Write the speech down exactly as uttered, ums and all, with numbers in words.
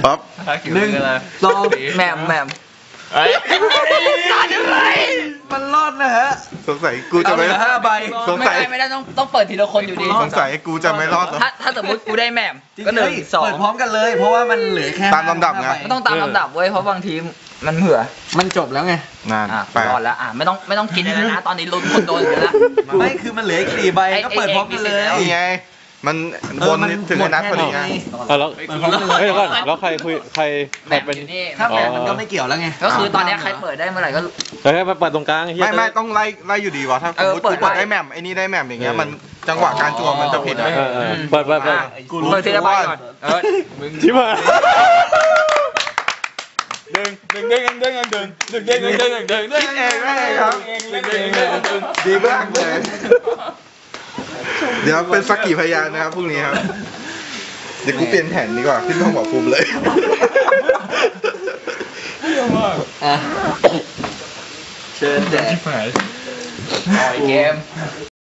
ป๊อปหนึ่งสองแหม่มแหม่มเฮ้ยรอดเลยมันรอดนะฮะสงสัยกูจะไม่เอาเหลือห้าใบสงไม่สัยได้ไม่ได้ต้องต้องเปิดทีละคนอยู่ดีสงสัยกูจะไม่รอดหรอถ้าถ้าสมมติกูได้แหม่มก็หนึ่งสองเปิดพร้อมกันเลย เพราะว่ามันเหลือแค่ตามลำดับไงไม่ต้องตามลำดับเว้ยเพราะบางทีมันเผื่อมันจบแล้วไงนานอ่ะแปดรอดแล้วอ่ะไม่ต้องไม่ต้องกินอะไรนะตอนนี้ลุ้นคนโดนอยู่แล้วไม่คือมันเหลืออีกสี่ใบไอ้ก็เปิดพร้อมกันเลยไอ้นี่ไง มันเอวอน มันถึงไอ้นัดพอดีไงเอาแล้วเปิดพร้อมกันเลยเฮ้ยเดี๋ยวก่อนแล้วใครคุยใครแหใครม่มเป็นอยู่นี่ถ้าแหม่มมันก็ไม่เกี่ยวแล้วไงก็คือตอนเนี้ยใครเปิดได้เมื่อไหร่ก็เฮ้ยมาเปิดตรงกลางเฮียไม่ไม่ต้องไล่ไล่อยู่ดีวะถ้าสเอมอมติเปิกูดเปิดไว้ได้แหม่มไอ้นี่ได้แหม่มอย่างเงี้ยมันจังหวะการจั่วมันจะผิดอะเออเออเปิดเปิดเปิดอ่ะเปิดทีละใบก่อนเออมึงชิบหายดึงดึงดึงดึงดึงดึงดึงดึงดึงดึงดึงดึงคิดเองได้ครับดึงดึงดึงดึงดีมากเลยเดี๋ยวเป็นสักกี่พยานนะครับพรุ่งนี้ครับ เดี๋ยวกูเปลี่ยนแผนดีกว่าขึ้นห้องบอกภูมิเลยอ่ะเชิญแดกปล่อยเกม